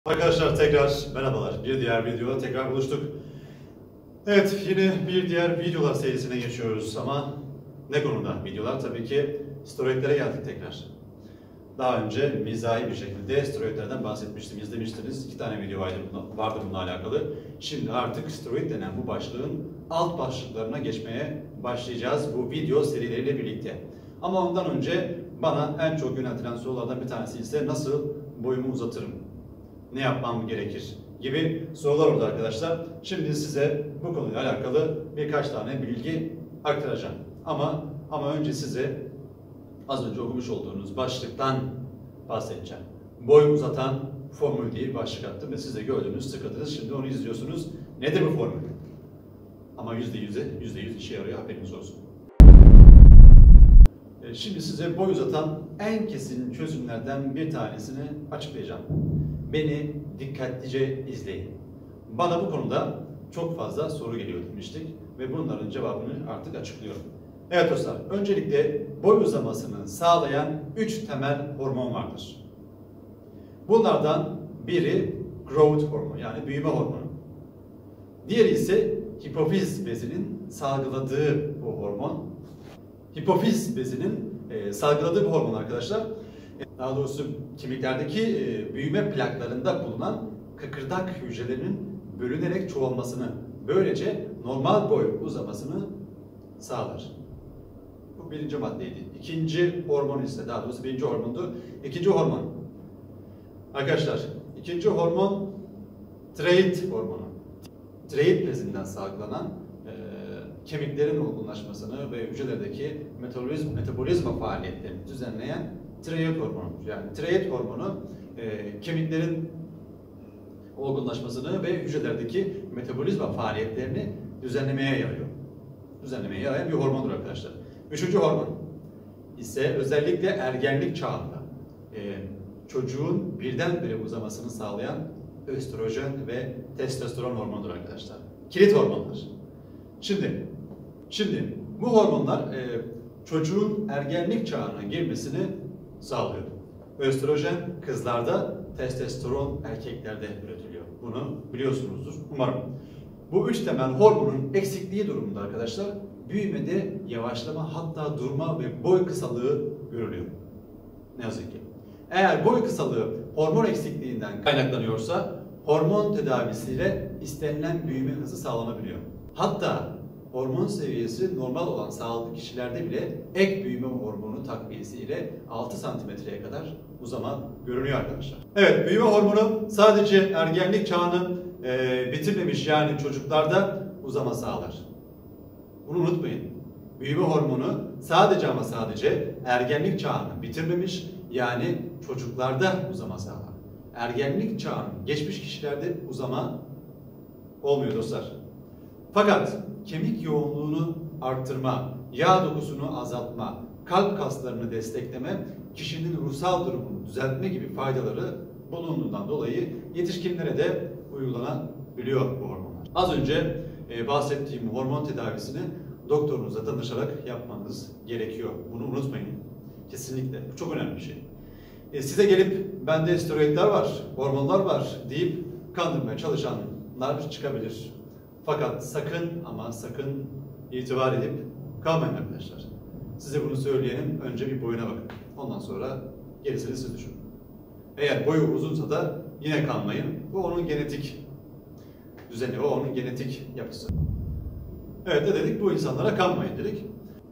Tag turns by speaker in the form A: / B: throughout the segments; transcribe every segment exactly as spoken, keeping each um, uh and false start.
A: Arkadaşlar tekrar merhabalar. Bir diğer videoda tekrar buluştuk. Evet, yine bir diğer videolar serisine geçiyoruz ama ne konuda videolar? Tabii ki steroidlere geldik tekrar. Daha önce mizahi bir şekilde steroidlerden bahsetmiştim, izlemiştiniz. İki tane video vardı, vardı bununla alakalı. Şimdi artık steroid denen bu başlığın alt başlıklarına geçmeye başlayacağız bu video serileriyle birlikte. Ama ondan önce bana en çok yöneltilen sorulardan bir tanesi ise nasıl boyumu uzatırım? Ne yapmam gerekir gibi sorular oldu arkadaşlar. Şimdi size bu konuyla alakalı birkaç tane bilgi aktaracağım. Ama ama önce size az önce okumuş olduğunuz başlıktan bahsedeceğim. Boy uzatan formül diye bir başlık attım ve siz de gördünüz, tıkladınız. Şimdi onu izliyorsunuz. Nedir bu formül? Ama yüzde yüze, yüzde yüz işe yarıyor, haberiniz olsun. Şimdi size boy uzatan en kesin çözümlerden bir tanesini açıklayacağım. Beni dikkatlice izleyin. Bana bu konuda çok fazla soru geliyor demiştik ve bunların cevabını artık açıklıyorum. Evet dostlar, öncelikle boy uzamasını sağlayan üç temel hormon vardır. Bunlardan biri growth hormonu, yani büyüme hormonu. Diğeri ise hipofiz bezinin salgıladığı bu hormon. Hipofiz bezinin e, salgıladığı bu hormon arkadaşlar, daha doğrusu kemiklerdeki e, büyüme plaklarında bulunan kıkırdak hücrelerinin bölünerek çoğalmasını, böylece normal boy uzamasını sağlar. Bu birinci maddeydi. İkinci hormon ise, daha doğrusu birinci hormondu. İkinci hormon. Arkadaşlar, ikinci hormon tiroid hormonu. Tiroid bezinden salgılanan e, kemiklerin olgunlaşmasını ve hücrelerdeki metabolizma, metabolizma faaliyetlerini düzenleyen tiroid hormonu. Yani tiroid hormonu e, kemiklerin olgunlaşmasını ve hücrelerdeki metabolizma faaliyetlerini düzenlemeye yarıyor. Düzenlemeye yarayan bir hormondur arkadaşlar. Üçüncü hormon ise özellikle ergenlik çağında e, çocuğun birdenbire uzamasını sağlayan östrojen ve testosteron hormonudur arkadaşlar. Kilit hormonlar. Şimdi, şimdi bu hormonlar e, çocuğun ergenlik çağına girmesini sağlıyor. Östrojen kızlarda, testosteron erkeklerde üretiliyor. Bunu biliyorsunuzdur umarım. Bu üç temel hormonun eksikliği durumunda arkadaşlar büyümede yavaşlama, hatta durma ve boy kısalığı görülüyor. Ne yazık ki. Eğer boy kısalığı hormon eksikliğinden kaynaklanıyorsa hormon tedavisiyle istenilen büyüme hızı sağlanabiliyor. Hatta hormon seviyesi normal olan sağlıklı kişilerde bile ek büyüme hormonu takviyesi ile altı santimetreye kadar uzama görünüyor arkadaşlar. Evet, büyüme hormonu sadece ergenlik çağını e, bitirmemiş, yani çocuklarda uzama sağlar. Bunu unutmayın. Büyüme hormonu sadece ama sadece ergenlik çağını bitirmemiş, yani çocuklarda uzama sağlar. Ergenlik çağını geçmiş kişilerde uzama olmuyor dostlar. Fakat kemik yoğunluğunu arttırma, yağ dokusunu azaltma, kalp kaslarını destekleme, kişinin ruhsal durumunu düzeltme gibi faydaları bulunduğundan dolayı yetişkinlere de uygulanabiliyor bu hormonlar. Az önce e, bahsettiğim hormon tedavisini doktorunuza danışarak yapmanız gerekiyor. Bunu unutmayın. Kesinlikle. Bu çok önemli bir şey. E, size gelip bende steroidler var, hormonlar var deyip kandırmaya çalışanlar çıkabilir. Fakat sakın ama sakın itibar edip kalmayın arkadaşlar. Size bunu söyleyenin önce bir boyuna bakın. Ondan sonra gerisini siz düşünün. Eğer boyu uzunsa da yine kalmayın. Bu onun genetik düzeni, o onun genetik yapısı. Evet, ne dedik? Bu insanlara kanmayın dedik.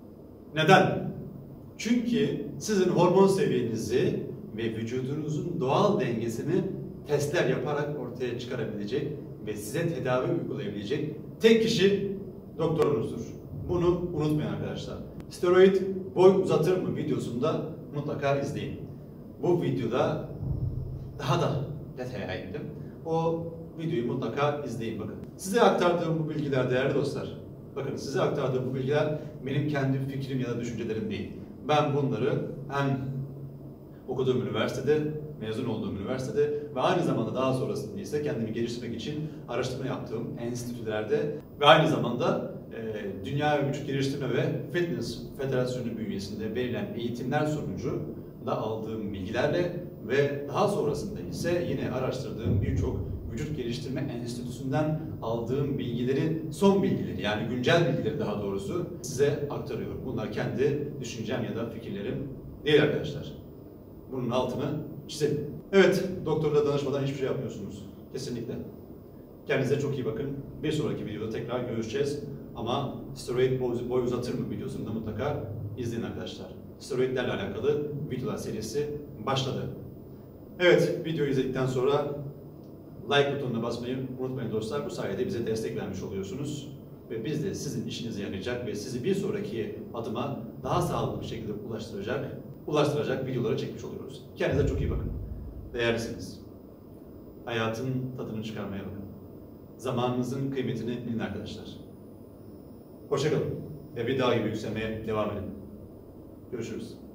A: Neden? Çünkü sizin hormon seviyenizi ve vücudunuzun doğal dengesini testler yaparak ortaya çıkarabilecek ve size tedavi uygulayabilecek tek kişi doktorunuzdur. Bunu unutmayın arkadaşlar. Steroid boy uzatır mı videosunda mutlaka izleyin. Bu videoda daha da detaya indim. O videoyu mutlaka izleyin bakın. Size aktardığım bu bilgiler değerli dostlar. Bakın, size aktardığım bu bilgiler benim kendi fikrim ya da düşüncelerim değil. Ben bunları hem okuduğum üniversitede, mezun olduğum üniversitede ve aynı zamanda daha sonrasında ise kendimi geliştirmek için araştırma yaptığım enstitülerde ve aynı zamanda e, Dünya Vücut Geliştirme ve Fitness Federasyonu bünyesinde verilen eğitimler sonucu da aldığım bilgilerle ve daha sonrasında ise yine araştırdığım birçok vücut geliştirme enstitüsünden aldığım bilgileri, son bilgileri yani güncel bilgileri daha doğrusu size aktarıyorum. Bunlar kendi düşüncem ya da fikirlerim değil arkadaşlar. Bunun altını çizelim. Evet, doktorla danışmadan hiçbir şey yapmıyorsunuz. Kesinlikle. Kendinize çok iyi bakın. Bir sonraki videoda tekrar görüşeceğiz. Ama steroid boy uzatır mı videosunu da mutlaka izleyin arkadaşlar. Steroidlerle alakalı videolar serisi başladı. Evet, videoyu izledikten sonra like butonuna basmayı unutmayın dostlar. Bu sayede bize destek vermiş oluyorsunuz. Ve biz de sizin işinize yarayacak ve sizi bir sonraki adıma daha sağlıklı bir şekilde ulaştıracak, ulaştıracak videoları çekmiş oluyoruz. Kendinize çok iyi bakın. Değerlisiniz. Hayatın tadını çıkarmaya bakın. Zamanınızın kıymetini bilin arkadaşlar. Hoşça kalın ve bir dağ gibi yükselmeye devam edin. Görüşürüz.